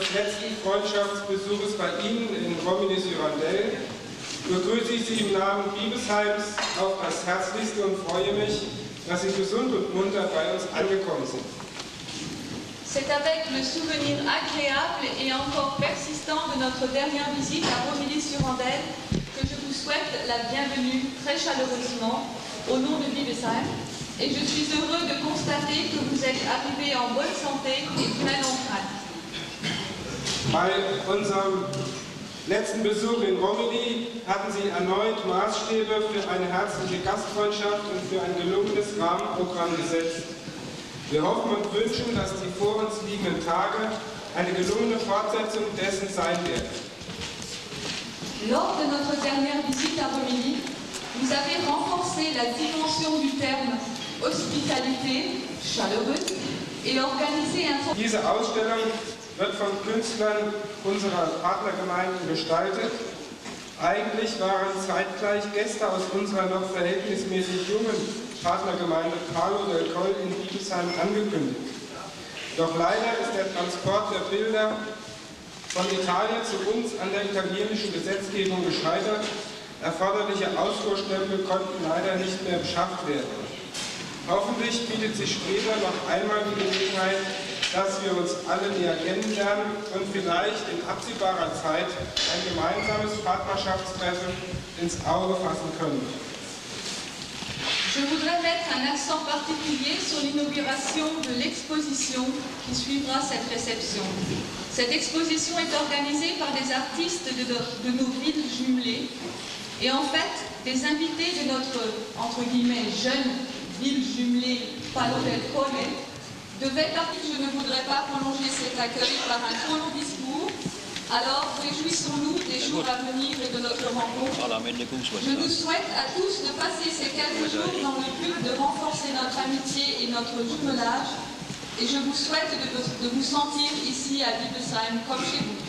letzten Freundschaftsbesuches bei Ihnen in Romilly-sur-Andelle begrüße ich Sie im Namen Bibesheims auf das Herzlichste und freue mich, dass Sie gesund und munter bei uns angekommen sind. C'est avec le souvenir agréable et encore persistant de notre dernière visite à Romilly-sur-Andelle que je vous souhaite la bienvenue très chaleureusement au nom de Bibesheim et je suis heureux de constater que vous êtes arrivés en bonne santé et plein d'entrain. Bei unserem letzten Besuch in Romilly hatten Sie erneut Maßstäbe für eine herzliche Gastfreundschaft und für ein gelungenes Rahmenprogramm gesetzt. Wir hoffen und wünschen, dass die vor uns liegenden Tage eine gelungene Fortsetzung dessen sein werden. Lors de notre dernière visite à Romilly, vous avez renforcé la dimension du terme hospitalité, chaleureuse, et organisé un... Diese Ausstellung wird von Künstlern unserer Partnergemeinden gestaltet. Eigentlich waren zeitgleich Gäste aus unserer noch verhältnismäßig jungen Partnergemeinde Palo del Coll in Bibesheim angekündigt. Doch leider ist der Transport der Bilder von Italien zu uns an der italienischen Gesetzgebung gescheitert. Erforderliche Ausfuhrstempel konnten leider nicht mehr beschafft werden. Hoffentlich bietet sich später noch einmal die Gelegenheit, dass wir uns alle näher kennenlernen und vielleicht in absehbarer Zeit ein gemeinsames Partnerschaftstreffen ins Auge fassen können. Je voudrais mettre un accent particulier sur l'inauguration de l'exposition qui suivra cette réception. Cette exposition est organisée par des artistes de nos villes jumelées et en fait des invités de notre, entre guillemets, jeune ville jumelée Palo del Colle devait partir. Je ne voudrais pas prolonger cet accueil par un trop long discours. Alors, réjouissons-nous des jours à venir et de notre rencontre. Je nous souhaite à tous de passer ces quelques jours dans le but de renforcer notre amitié et notre jumelage. Et je vous souhaite de vous sentir ici à Bibesheim comme chez vous.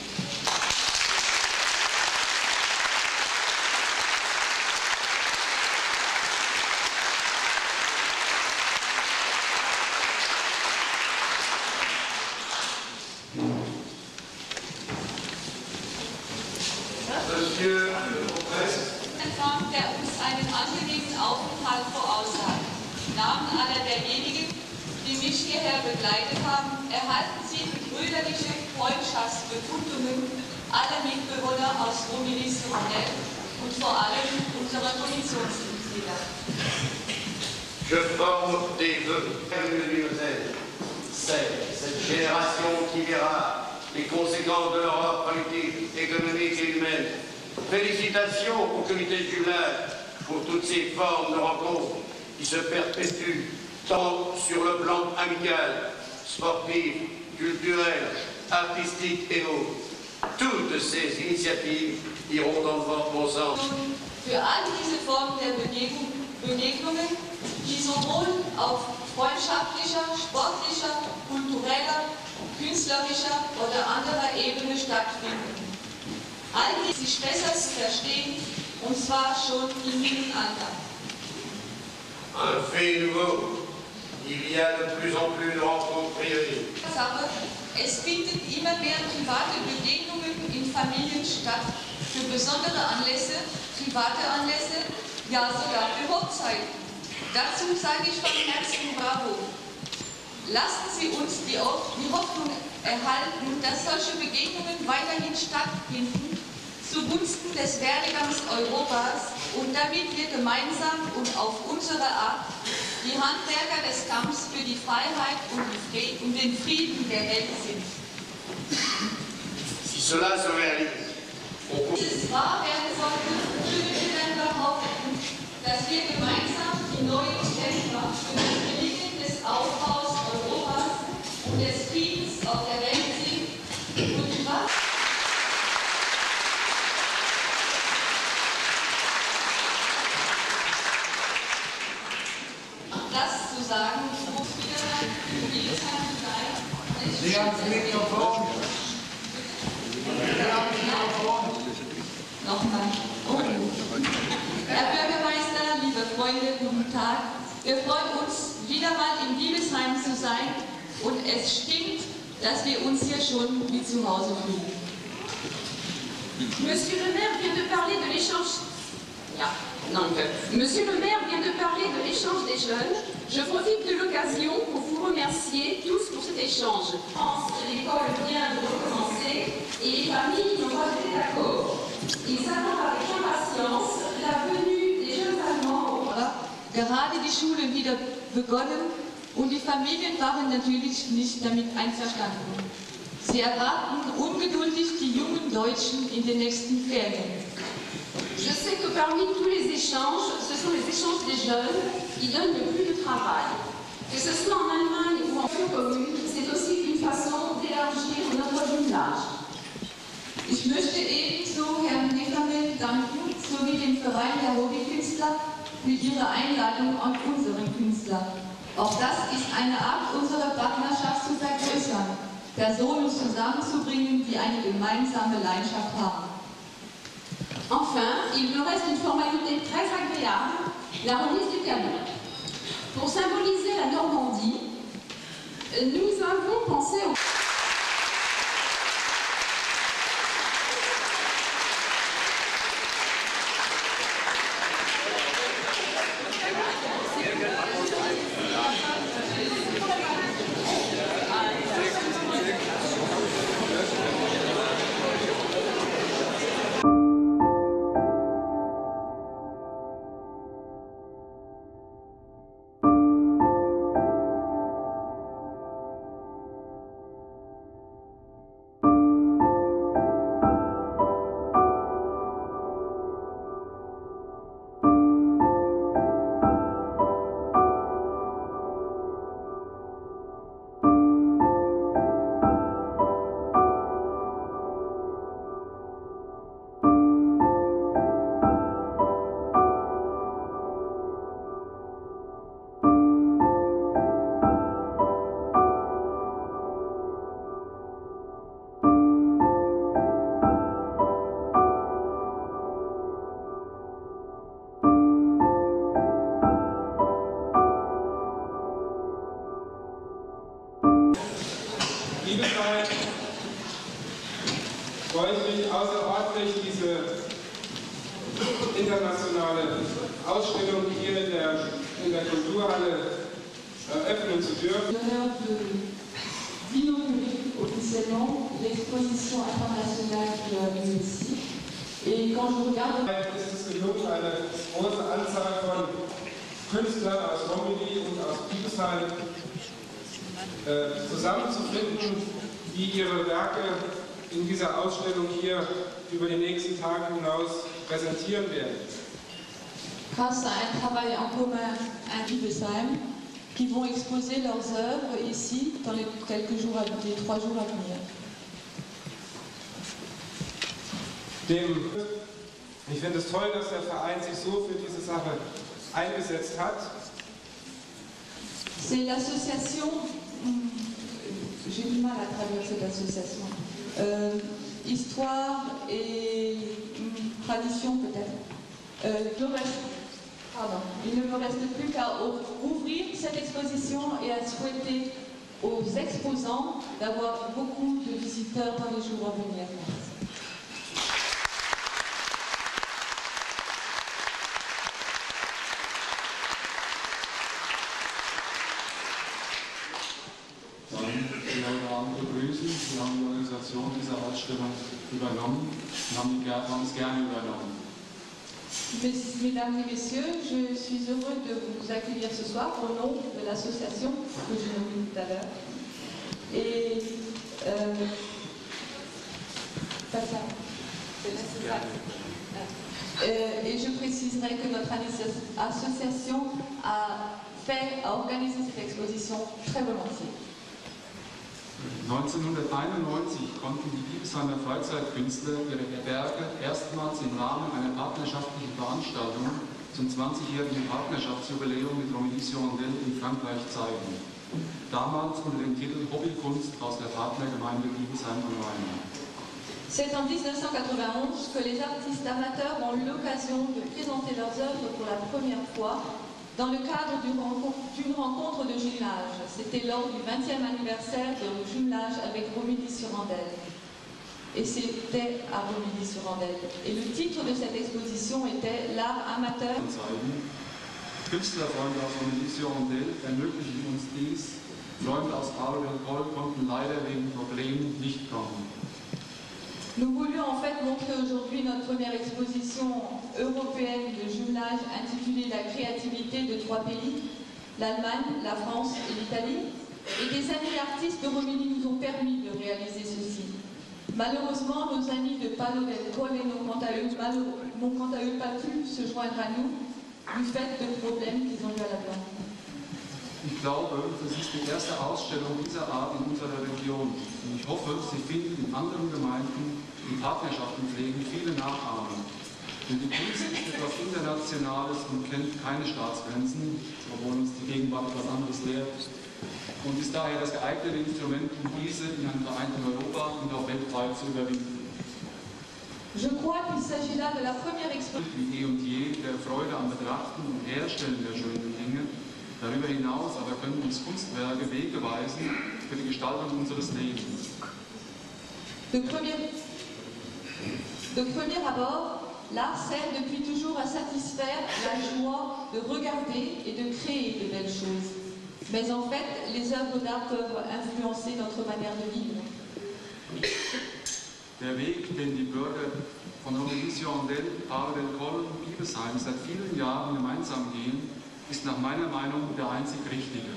Der uns einen angenehmen Aufenthalt voraussagen. Im Namen aller derjenigen, die mich hierher begleitet haben, erhalten Sie die brüderliche Freundschaftsbekundungen aller Mitbewohner aus Romilly-sur-Andelle und vor allem unserer Kommissionsmitglieder. Je forme des vœux. C'est cette génération qui verra les conséquences de l'Europe politique, économique et humaine. Félicitations au comité de jumelage pour toutes ces formes de rencontres qui se perpétuent tant sur le plan amical, sportif, culturel, artistique et autres. Toutes ces initiatives iront dans votre bon sens. Für all diese Formen der Begegnungen, die sowohl auf freundschaftlicher, sportlicher, kultureller, künstlerischer oder anderer Ebene stattfinden. All die sich besser zu verstehen, und zwar schon im Jugendalter. Un fait nouveau. Il y a de plus en plus de rencontres privées. Es finden immer mehr private Begegnungen in Familien statt, für besondere Anlässe, private Anlässe, ja sogar für Hochzeiten. Dazu sage ich von Herzen Bravo. Lassen Sie uns die Hoffnung erhalten, dass solche Begegnungen weiterhin stattfinden, zugunsten des Werdegangs Europas und damit wir gemeinsam und auf unsere Art die Handwerker des Kampfs für die Freiheit und den Frieden der Welt sind. Si cela se réalise, Dieses wahr werden sollte, können wir dann behaupten, dass wir gemeinsam die neuen Kämpfer für das Gelingen des Aufbaus Europas und des Friedens auf der Welt sind und was? Das zu sagen, muss wieder für die Zeit sein. Sie haben das Mikrofon. Nochmal. Herr Bürgermeister, liebe Freunde, guten Tag. Wir freuen uns, wieder mal in Bibesheim zu sein und es stimmt, dass wir uns hier schon wie zu Hause fühlen. Monsieur le maire vient de parler de l'échange. Monsieur le maire vient de parler de l'échange des jeunes. Je profite de l'occasion pour vous remercier tous pour cet échange. L'école vient de recommencer et les familles n'ont pas été d'accord. Ils attendent avec impatience la venue des jeunes Allemands. Gerade die Schule wieder begonnen und die Familien waren natürlich nicht damit einverstanden. Sie erwarten ungeduldig die jungen Deutschen in den nächsten Ferien. Je sais que parmi tous les échanges, ce sont les échanges des jeunes qui donnent le plus de travail. Que ce soit en Allemagne ou en commune, c'est aussi une façon d'élargir notre jumelage. Ich möchte ebenso Herrn Neckermann danken, sowie dem Verein der Hobby-Künstler für ihre Einladung an unseren Künstler. Auch das ist eine Art, unsere Partnerschaft zu vergrößern, Personen zusammenzubringen, die eine gemeinsame Leidenschaft haben. Enfin, il me reste une formalité très agréable, la remise du cadeau. Pour symboliser la Normandie, nous avons pensé au... Freue ich mich außerordentlich, diese internationale Ausstellung hier in der Kulturhalle eröffnen zu dürfen. L'honneur d'inaugurer officiellement l'exposition internationale qui a lieu ici. Et quand je regarde... Es ist gelungen, eine große Anzahl von Künstlern aus Romilly und aus Biebesheim zusammenzufinden, die ihre Werke in dieser Ausstellung hier über die nächsten Tage hinaus präsentieren werden. Grâce à un travail en commun à Biebesheim, qui vont exposer leurs œuvres ici dans les 3 jours à venir. Ich finde es toll, dass der Verein sich so für diese Sache eingesetzt hat. C'est l'association, j'ai du mal à traduire cette association, histoire et tradition peut-être. Il ne me reste plus qu'à ouvrir cette exposition et à souhaiter aux exposants d'avoir beaucoup de visiteurs dans les jours à venir. Sie haben die Organisation dieser Ausstellung übernommen und haben es gerne übernommen. Mesdames et messieurs, je suis heureux de vous accueillir ce soir au nom de l'association que j'ai nommée tout à l'heure. Et et je préciserai que notre association a organisé cette exposition très volontiers. 1991 konnten die Biebesheimer Freizeitkünstler ihre Werke erstmals im Rahmen einer partnerschaftlichen Veranstaltung zum 20-jährigen Partnerschaftsjubiläum mit Romilly-sur-Andelle in Frankreich zeigen. Damals unter dem Titel Hobbykunst aus der Partnergemeinde Biebesheim am Rhein. C'est en 1991 que les artistes amateurs ont eu l'occasion de présenter leurs œuvres pour la première fois dans le cadre d'une rencontre de jumelage. C'était lors du 20e anniversaire de jumelage avec Romilly-sur-Andelle. Et c'était à Romilly-sur-Andelle. Et le titre de cette exposition était L'art amateur. Künstlerfreunde aus Romilly-sur-Andelle ermöglichen uns dies. Freunde aus Bar-le-Col konnten leider wegen Problemen nicht kommen. Nous voulions en fait montrer aujourd'hui notre première exposition européenne de jumelage intitulée La créativité de 3 pays, l'Allemagne, la France et l'Italie. Et des amis artistes de Romilly nous ont permis de réaliser ceci. Malheureusement, nos amis de Palo del Colle n'ont quant à eux pas pu se joindre à nous du fait de problèmes qu'ils ont eu à la blanc. Ich glaube, das ist die erste Ausstellung dieser Art in unserer Region. Und ich hoffe, Sie finden in anderen Gemeinden, die Partnerschaften pflegen, viele Nachahmer. Denn die Kunst ist etwas Internationales und kennt keine Staatsgrenzen, obwohl uns die Gegenwart etwas anderes lehrt. Und ist daher das geeignete Instrument, um diese in einem vereinten Europa und auch weltweit zu überwinden. Je crois qu'il s'agit là de la première exposition. Wie eh und je der Freude am Betrachten und Herstellen der schönen Dinge. Darüber hinaus aber können uns Kunstwerke Wege weisen für die Gestaltung unseres Lebens. De premier abord, l'art sert depuis toujours à satisfaire la joie de regarder et de créer de belles choses. Mais en fait, les œuvres d'art peuvent influencer notre manière de vivre. Der Weg, den die Bürger von Romilly-sur-Andelle, Bar del Colle und Bibesheim seit vielen Jahren gemeinsam gehen, ist nach meiner Meinung der einzig richtige.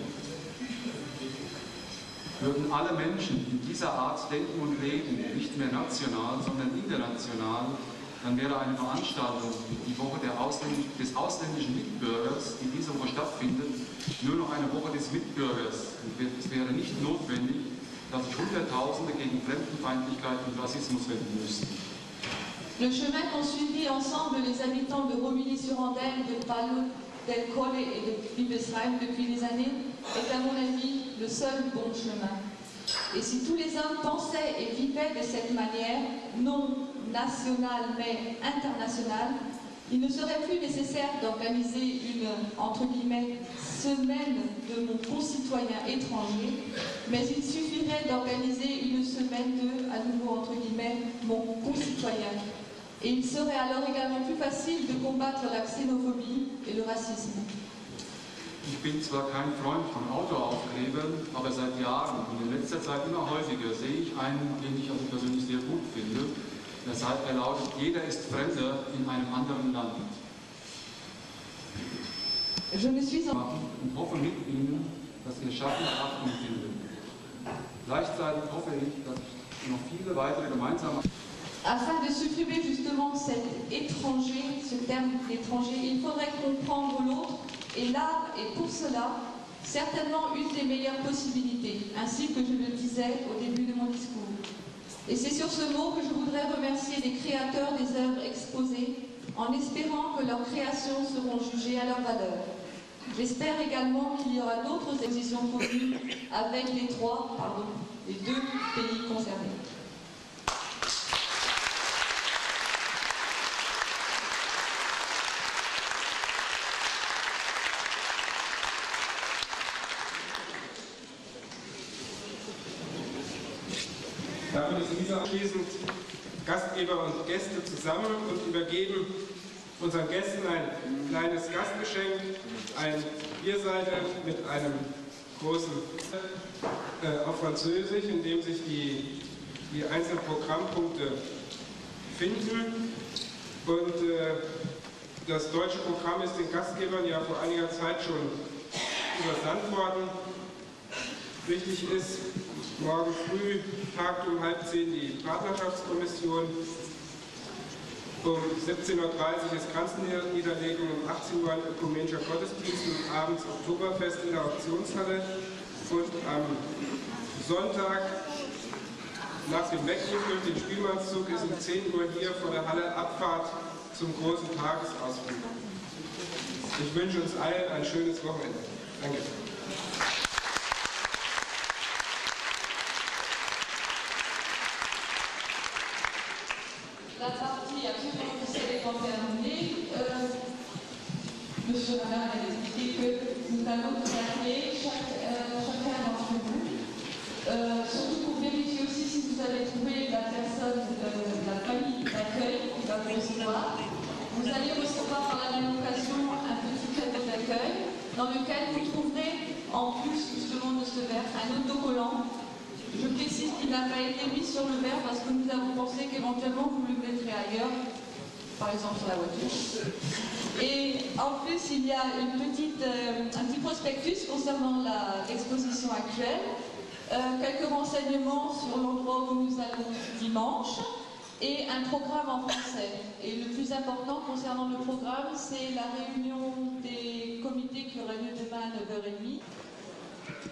Würden alle Menschen in dieser Art denken und leben, nicht mehr national, sondern international, dann wäre eine Veranstaltung wie die Woche des ausländischen Mitbürgers, die diese Woche stattfindet, nur noch eine Woche des Mitbürgers. Und es wäre nicht notwendig, dass sich Hunderttausende gegen Fremdenfeindlichkeit und Rassismus wenden müssten. Le chemin qu'ont suivi ensemble les habitants de Romilly-sur-Andelle, de Palo del Colle et de Bibesheim depuis des années est à mon avis le seul bon chemin. Et si tous les hommes pensaient et vivaient de cette manière, non nationale mais internationale, il ne serait plus nécessaire d'organiser une, entre guillemets, semaine de mon concitoyen étranger, mais il suffirait d'organiser une semaine de, à nouveau, entre guillemets, mon concitoyen. Et il serait alors également plus facile de combattre la xénophobie et le racisme. Ich bin zwar kein Freund von Autoaufklebern, aber seit Jahren und in letzter Zeit immer häufiger sehe ich einen, den ich also persönlich sehr gut finde. Er lautet, jeder ist Fremder in einem anderen Land. Und hoffe mit Ihnen, dass Ihr Schaffen Achtung findet. Gleichzeitig hoffe ich, dass ich noch viele weitere gemeinsame... Afin de supprimer justement cet étranger, ce terme d'étranger, il faudrait comprendre l'autre, et l'art est pour cela certainement une des meilleures possibilités, ainsi que je le disais au début de mon discours. Et c'est sur ce mot que je voudrais remercier les créateurs des œuvres exposées, en espérant que leurs créations seront jugées à leur valeur. J'espère également qu'il y aura d'autres expositions communes avec les deux pays concernés. Damit ist dieser abschließend Gastgeber und Gäste zusammen und übergeben unseren Gästen ein kleines Gastgeschenk, ein Bierseite mit einem großen auf Französisch, in dem sich die einzelnen Programmpunkte finden. Und das deutsche Programm ist den Gastgebern ja vor einiger Zeit schon übersandt worden. Wichtig ist, morgen früh tagt um 9:30 die Partnerschaftskommission. Um 17:30 Uhr ist Kranzniederlegung, um 18 Uhr ein ökumenischer Gottesdienst und abends Oktoberfest in der Auktionshalle. Und am Sonntag nach dem Wegzug durch den Spielmannszug ist um 10 Uhr hier vor der Halle Abfahrt zum großen Tagesausflug. Ich wünsche uns allen ein schönes Wochenende. Danke. La partie absolument terminée. Monsieur Alain a expliqué soir. Vous allez recevoir par la même occasion un petit cadeau d'accueil dans lequel vous trouverez, en plus justement de ce verre, un autocollant. Je précise qu'il n'a pas été mis sur le verre parce que nous avons pensé qu'éventuellement vous le mettrez ailleurs, par exemple sur la voiture. Et en plus, il y a un petit prospectus concernant l'exposition actuelle, quelques renseignements sur l'endroit où nous allons dimanche, et un programme en français. Et le plus important concernant le programme, c'est la réunion des comités qui aura lieu demain à 9h30.